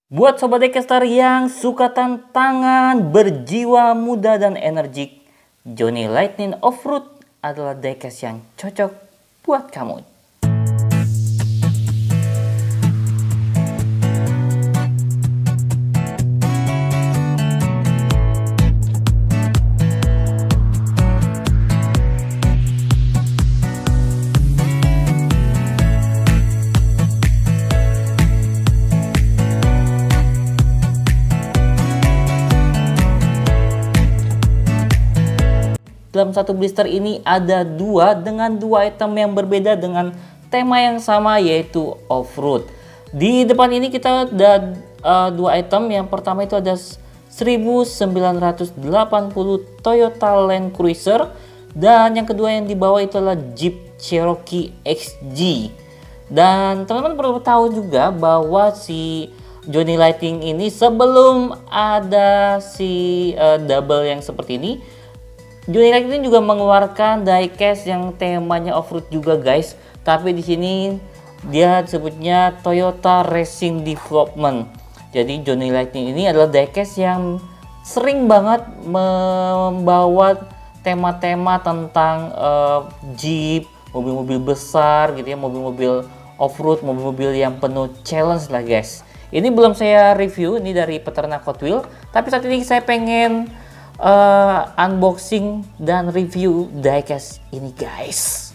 Buat Sobat Decaster yang suka tantangan, berjiwa muda dan energik, Johnny Lightning Off-Road adalah diecast yang cocok buat kamu. Dalam satu blister ini ada dua item yang berbeda dengan tema yang sama, yaitu off-road. Di depan ini kita ada dua item. Yang pertama itu ada 1980 Toyota Land Cruiser, dan yang kedua yang di bawah itu adalah Jeep Cherokee XG. Dan teman-teman perlu tahu juga bahwa si Johnny Lightning ini sebelum ada si double yang seperti ini, Johnny Lightning juga mengeluarkan diecast yang temanya off-road juga, guys. Tapi di sini dia sebutnya Toyota Racing Development. Jadi Johnny Lightning ini adalah diecast yang sering banget membawa tema-tema tentang Jeep, mobil-mobil besar gitu ya, mobil-mobil off-road, mobil-mobil yang penuh challenge lah, guys. Ini belum saya review, ini dari peternak Hot Wheels. Tapi saat ini saya pengen unboxing dan review diecast ini, guys.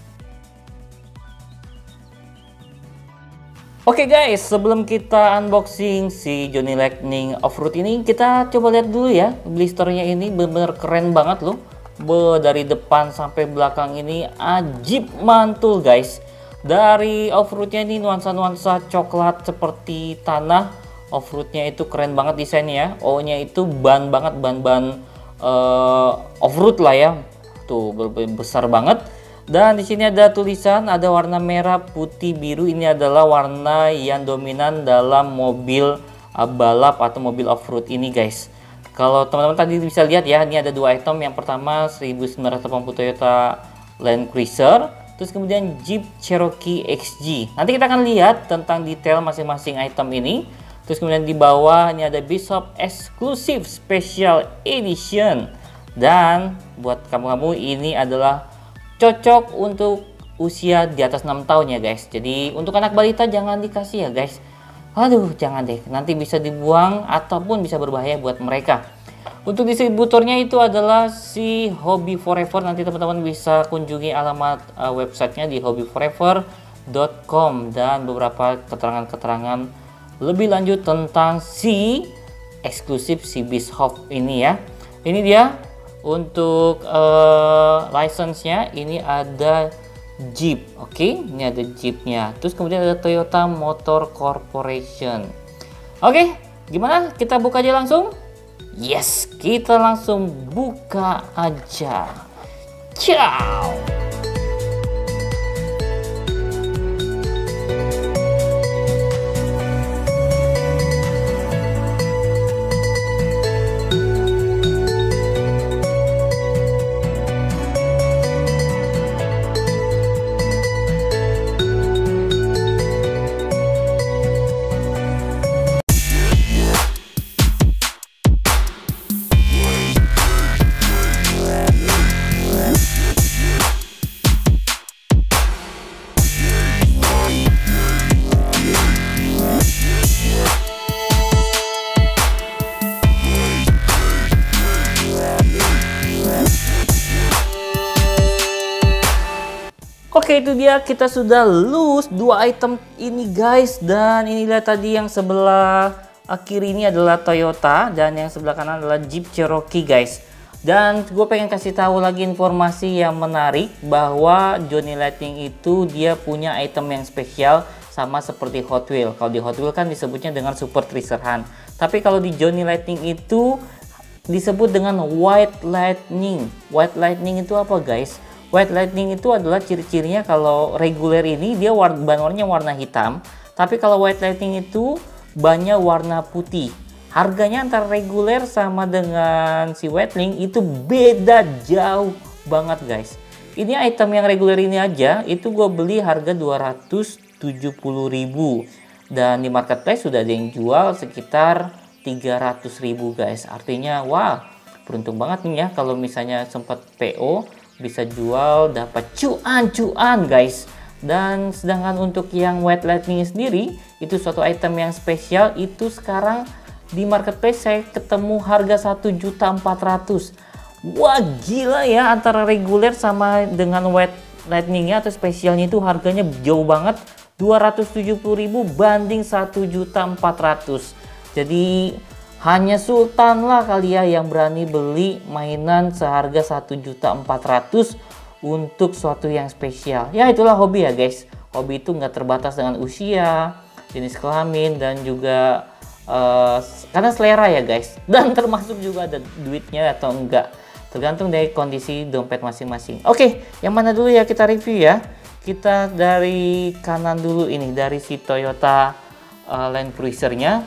Oke guys, sebelum kita unboxing si Johnny Lightning Off-Road ini, kita coba lihat dulu ya blisternya. Ini bener-bener keren banget loh. Dari depan sampai belakang ini ajib mantul, guys. Dari off-roadnya ini nuansa-nuansa coklat seperti tanah. Off-roadnya itu keren banget desainnya ya. O-nya itu ban banget, ban-ban off-road lah ya, tuh besar banget. Dan di sini ada tulisan, ada warna merah, putih, biru. Ini adalah warna yang dominan dalam mobil balap atau mobil off-road ini, guys. Kalau teman-teman tadi bisa lihat ya, ini ada dua item. Yang pertama 1980 Toyota Land Cruiser, terus kemudian Jeep Cherokee XG. Nanti kita akan lihat tentang detail masing-masing item ini. Terus kemudian di bawah ini ada Bishop Exclusive Special Edition. Dan buat kamu-kamu ini adalah cocok untuk usia di atas 6 tahun ya, guys. Jadi untuk anak balita jangan dikasih ya, guys. Aduh, jangan deh, nanti bisa dibuang ataupun bisa berbahaya buat mereka. Untuk distributornya itu adalah si Hobby Forever. Nanti teman-teman bisa kunjungi alamat websitenya di hobbyforever.com dan beberapa keterangan-keterangan lebih lanjut tentang si eksklusif si Bishop ini ya. Ini dia untuk license-nya. Ini ada Jeep, oke. Ini ada Jeepnya. Terus kemudian ada Toyota Motor Corporation. Oke, gimana? Kita buka aja langsung? Yes, kita langsung buka aja. Ciao. Oke, itu dia, kita sudah lulus dua item ini, guys. Dan inilah tadi yang sebelah kiri ini adalah Toyota dan yang sebelah kanan adalah Jeep Cherokee, guys. Dan gue pengen kasih tahu lagi informasi yang menarik bahwa Johnny Lightning itu dia punya item yang spesial sama seperti Hot Wheels. Kalau di Hot Wheels kan disebutnya dengan Super Treasure Hunt. Tapi kalau di Johnny Lightning itu disebut dengan White Lightning. White Lightning itu apa, guys? White Lightning itu adalah ciri-cirinya kalau reguler ini dia ban warnanya warna hitam, tapi kalau White Lightning itu bannya warna putih. Harganya antara reguler sama dengan si White Lightning itu beda jauh banget, guys. Ini item yang reguler ini aja itu gue beli harga 270.000. Dan di marketplace sudah ada yang jual sekitar 300.000 guys. Artinya wah, beruntung banget nih ya kalau misalnya sempat PO bisa jual dapat cuan guys. Dan sedangkan untuk yang white lightning sendiri itu suatu item yang spesial, itu sekarang di marketplace saya ketemu harga 1.400.000. Wah gila ya, antara reguler sama dengan white lightningnya atau spesialnya itu harganya jauh banget, 270.000 banding 1.400.000. Jadi hanya Sultan lah kali ya yang berani beli mainan seharga 1.400.000 untuk suatu yang spesial. Ya itulah hobi ya guys. Hobi itu nggak terbatas dengan usia, jenis kelamin, dan juga karena selera ya guys. Dan termasuk juga ada duitnya atau enggak. Tergantung dari kondisi dompet masing-masing. Oke, yang mana dulu ya kita review ya. Kita dari kanan dulu ini, dari si Toyota Land Cruiser-nya.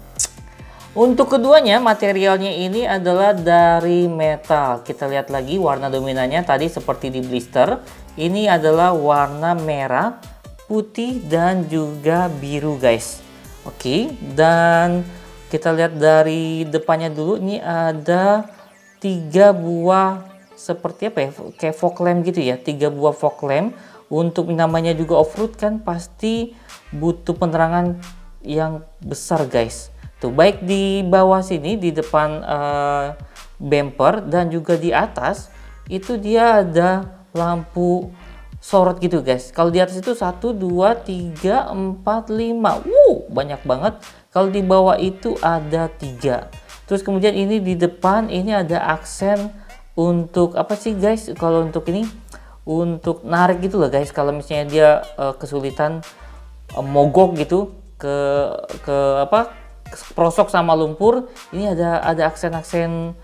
Untuk keduanya materialnya ini adalah dari metal. Kita lihat lagi warna dominannya tadi seperti di blister. Ini adalah warna merah, putih, dan juga biru guys. Oke, dan kita lihat dari depannya dulu. Ini ada 3 buah seperti apa ya, kayak fog lamp gitu ya, 3 buah fog lamp. Untuk namanya juga off-road kan pasti butuh penerangan yang besar guys. Tuh baik di bawah sini di depan bumper dan juga di atas itu dia ada lampu sorot gitu guys. Kalau di atas itu 1, 2, 3, 4, 5. Banyak banget. Kalau di bawah itu ada 3. Terus kemudian ini di depan ini ada aksen untuk apa sih guys? Kalau untuk ini untuk narik gitu loh guys, kalau misalnya dia kesulitan mogok gitu ke apa prosok sama lumpur, ini ada aksen-aksen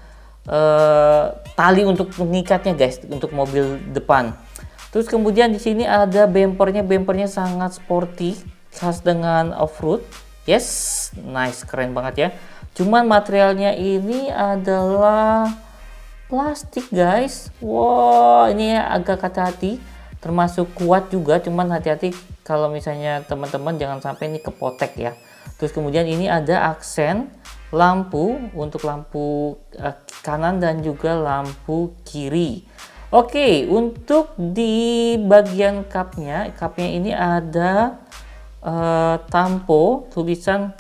tali untuk mengikatnya guys untuk mobil depan. Terus kemudian di sini ada bempernya sangat sporty, khas dengan off-road. Yes, nice, keren banget ya. Cuman materialnya ini adalah plastik guys. Wow, ini agak hati-hati, termasuk kuat juga, cuman hati-hati kalau misalnya teman-teman jangan sampai ini kepotek ya. Terus kemudian ini ada aksen lampu untuk lampu kanan dan juga lampu kiri. Oke, untuk di bagian cupnya ini ada tampo tulisan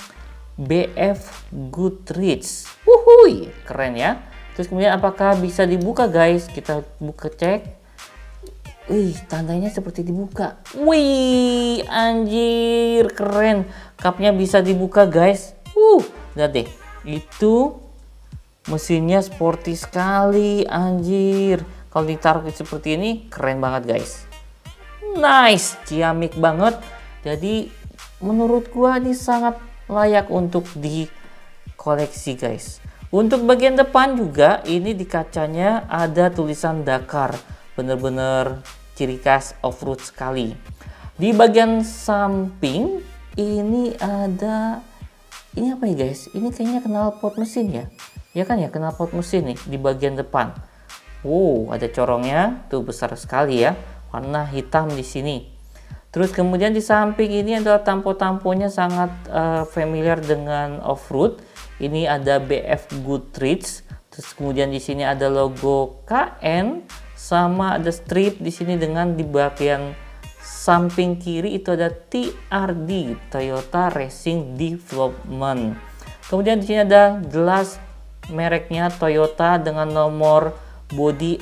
BF Goodrich. Wuhui, keren ya. Terus kemudian apakah bisa dibuka guys? Kita buka cek. Wih, tandanya seperti dibuka. Wih, anjir, keren. Cupnya bisa dibuka guys. Lihat deh. Itu mesinnya sporty sekali, anjir. Kalau ditaruh seperti ini, keren banget guys. Nice, ciamik banget. Jadi menurut gua ini sangat layak untuk dikoleksi guys. Untuk bagian depan juga ini di kacanya ada tulisan Dakar, bener-bener ciri khas off-road sekali. Di bagian samping ini ada, ini apa ya guys? Ini kayaknya knalpot mesin ya. Ya kan ya, knalpot mesin nih di bagian depan. Wow, ada corongnya tuh besar sekali ya, warna hitam di sini. Terus kemudian di samping ini adalah tampo-tamponya sangat familiar dengan off-road. Ini ada BF Goodrich. Terus kemudian di sini ada logo KN sama ada strip di sini dengan di bagian samping kiri itu ada TRD, Toyota Racing Development. Kemudian di sini ada gelas mereknya Toyota dengan nomor bodi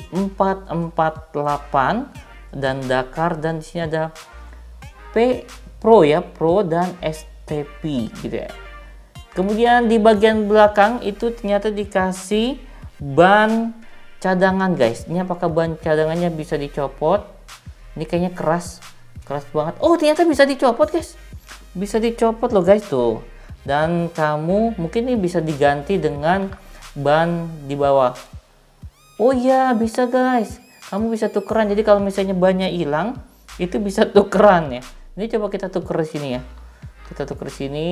448 dan Dakar, dan di sini ada Pro ya, Pro dan STP gitu ya. Kemudian di bagian belakang itu ternyata dikasih ban cadangan guys. Ini apakah ban cadangannya bisa dicopot? Ini kayaknya keras banget. Oh, ternyata bisa dicopot guys. Bisa dicopot loh guys tuh. Dan kamu mungkin ini bisa diganti dengan ban di bawah. Oh iya, bisa guys. Kamu bisa tukeran. Jadi kalau misalnya bannya hilang, itu bisa tukeran ya. Ini coba kita tuker di sini ya. Kita tuker di sini.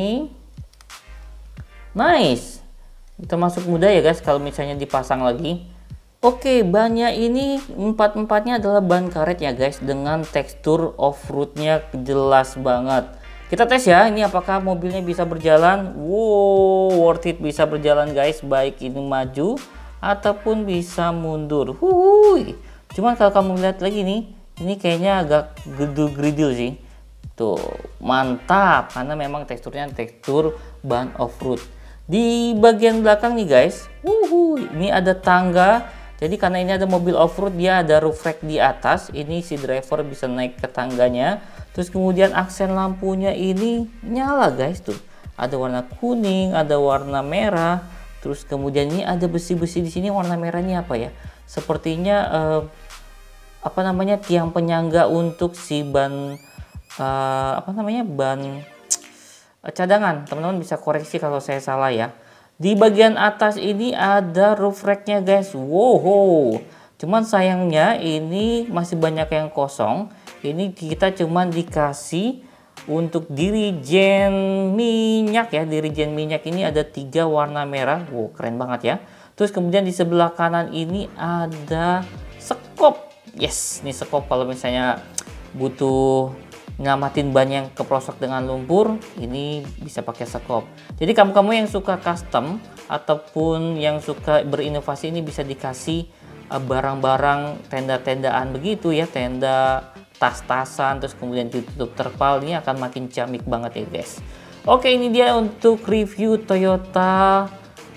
Nice. Termasuk mudah ya guys kalau misalnya dipasang lagi. Oke, bannya ini empat-empatnya adalah ban karet ya guys, dengan tekstur off-roadnya jelas banget. Kita tes ya, ini apakah mobilnya bisa berjalan. Wow, worth it, bisa berjalan guys, baik ini maju ataupun bisa mundur. Huhuy. Cuman kalau kamu lihat lagi nih, ini kayaknya agak gedul-gridil sih. Tuh, mantap, karena memang teksturnya tekstur ban off-road. Di bagian belakang nih guys, ini ada tangga. Jadi karena ini ada mobil off-road, dia ada roof rack di atas. Ini si driver bisa naik ke tangganya. Terus kemudian aksen lampunya ini nyala guys, tuh. Ada warna kuning, ada warna merah. Terus kemudian ini ada besi-besi di sini, warna merahnya apa ya? Sepertinya apa namanya, tiang penyangga untuk si ban apa namanya, ban cadangan. Teman-teman bisa koreksi kalau saya salah ya. Di bagian atas ini ada roof racknya guys. Wow, cuman sayangnya ini masih banyak yang kosong. Ini kita cuman dikasih untuk dirijen minyak ya. Dirijen minyak ini ada 3 warna merah. Wow, keren banget ya. Terus kemudian di sebelah kanan ini ada sekop. Yes, ini sekop kalau misalnya butuh ngamatin ban yang keprosok dengan lumpur, ini bisa pakai sekop. Jadi kamu-kamu yang suka custom ataupun yang suka berinovasi, ini bisa dikasih barang-barang tenda-tendaan begitu ya, tenda, tas-tasan, terus kemudian ditutup terpal. Ini akan makin ciamik banget ya guys. Oke, ini dia untuk review Toyota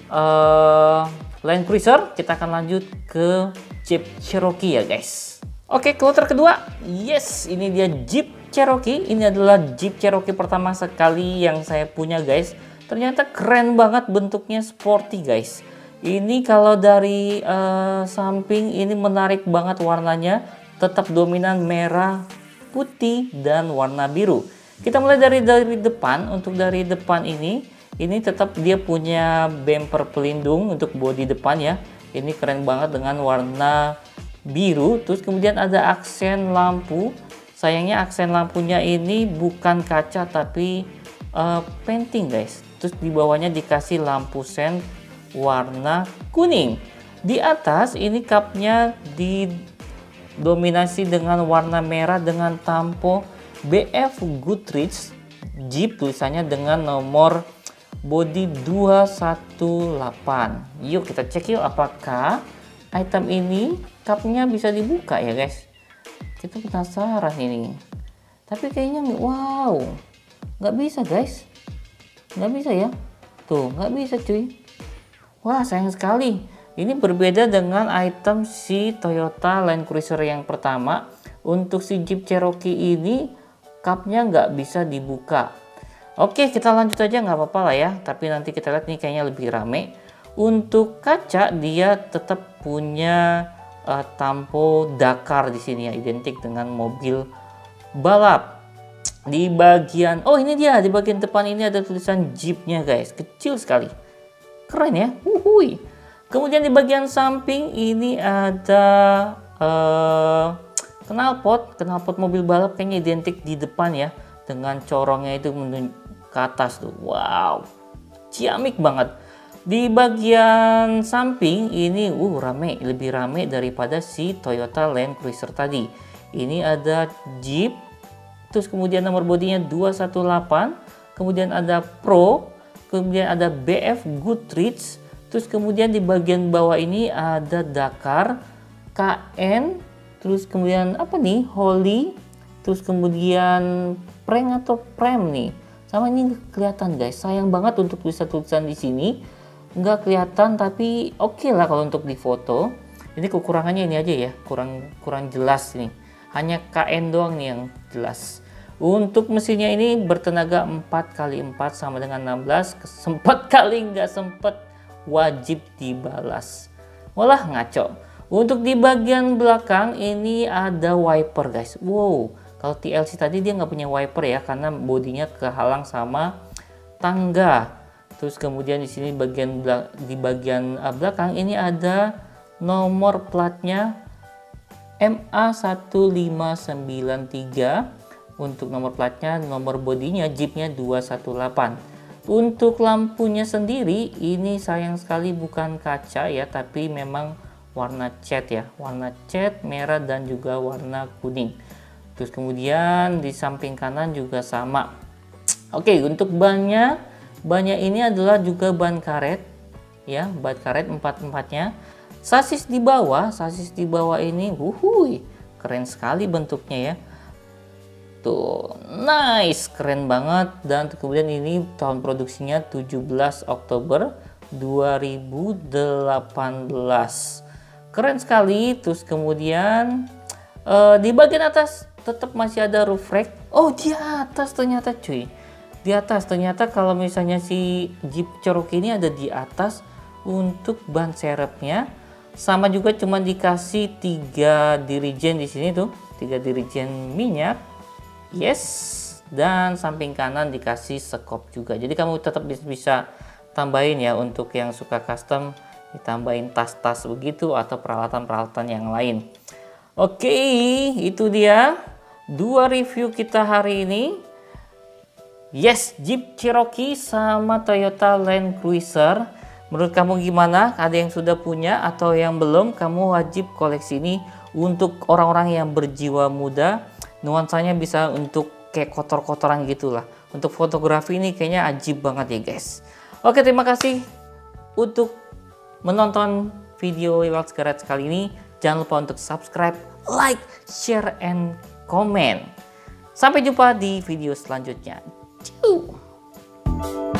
Land Cruiser. Kita akan lanjut ke Jeep Cherokee ya guys. Oke, kloter kedua, yes, ini dia Jeep Cherokee. Ini adalah Jeep Cherokee pertama sekali yang saya punya guys. Ternyata keren banget, bentuknya sporty guys. Ini kalau dari samping ini menarik banget warnanya, tetap dominan merah, putih, dan warna biru. Kita mulai dari depan. Untuk dari depan ini tetap dia punya bumper pelindung untuk bodi depan ya. Ini keren banget dengan warna biru. Terus kemudian ada aksen lampu. Sayangnya aksen lampunya ini bukan kaca tapi painting guys. Terus di bawahnya dikasih lampu sen warna kuning. Di atas ini kapnya didominasi dengan warna merah dengan tampo BF Goodrich Jeep, tulisannya dengan nomor body 218. Yuk kita cek yuk apakah item ini kapnya bisa dibuka ya guys. Kita penasaran ini, tapi kayaknya wow, nggak bisa guys, nggak bisa ya, tuh nggak bisa cuy. Wah, sayang sekali. Ini berbeda dengan item si Toyota Land Cruiser yang pertama. Untuk si Jeep Cherokee ini kapnya nggak bisa dibuka. Oke, kita lanjut aja, nggak apa-apa lah ya, tapi nanti kita lihat nih kayaknya lebih rame. Untuk kaca dia tetap punya tampo Dakar di sini ya, identik dengan mobil balap. Di bagian ini dia, di bagian depan ini ada tulisan Jeepnya guys, kecil sekali, keren ya. Kemudian di bagian samping ini ada knalpot mobil balap, kayaknya identik di depan ya, dengan corongnya itu ke atas tuh. Wow, ciamik banget. Di bagian samping ini rame, lebih rame daripada si Toyota Land Cruiser tadi. Ini ada Jeep, terus kemudian nomor bodinya 218, kemudian ada Pro, kemudian ada BF Goodrich, terus kemudian di bagian bawah ini ada Dakar, KN, terus kemudian apa nih, Holy, terus kemudian Prank atau Prem nih. Sama ini kelihatan guys, sayang banget untuk tulisan-tulisan di sini nggak kelihatan, tapi oke lah kalau untuk di foto. Ini kekurangannya ini aja ya, kurang jelas nih, hanya KN doang nih yang jelas. Untuk mesinnya ini bertenaga 4x4 sama dengan 16, sempat kali nggak sempet wajib dibalas. Walah, ngaco. Untuk di bagian belakang ini ada wiper guys. Wow, kalau TLC tadi dia nggak punya wiper ya, karena bodinya kehalang sama tangga. Terus kemudian di sini di bagian belakang ini ada nomor platnya MA1593. Untuk nomor platnya, nomor bodinya Jeepnya 218. Untuk lampunya sendiri ini sayang sekali bukan kaca ya, tapi memang warna cat ya, warna cat merah dan juga warna kuning. Terus kemudian di samping kanan juga sama, Oke, untuk bannya ini adalah juga ban karet ya, ban karet empat-empatnya. Sasis di bawah ini, wuhui, keren sekali bentuknya ya. Tuh, nice, keren banget. Dan kemudian ini tahun produksinya 17 Oktober 2018. Keren sekali. Terus kemudian di bagian atas tetap masih ada roof rack. Oh, di atas ternyata cuy. Di atas ternyata kalau misalnya si Jeep Cherokee ini ada di atas untuk ban serepnya. Sama juga cuma dikasih 3 dirijen di sini tuh, 3 dirijen minyak. Yes, dan samping kanan dikasih sekop juga. Jadi kamu tetap bisa tambahin ya, untuk yang suka custom ditambahin tas-tas begitu atau peralatan-peralatan yang lain. Oke, itu dia 2 review kita hari ini. Yes, Jeep Cherokee sama Toyota Land Cruiser. Menurut kamu gimana? Ada yang sudah punya atau yang belum? Kamu wajib koleksi ini untuk orang-orang yang berjiwa muda. Nuansanya bisa untuk kayak kotor-kotoran gitulah. Untuk fotografi ini kayaknya ajib banget ya guys. Oke, terima kasih untuk menonton video Wild Garage kali ini. Jangan lupa untuk subscribe, like, share, and comment. Sampai jumpa di video selanjutnya. Ciao.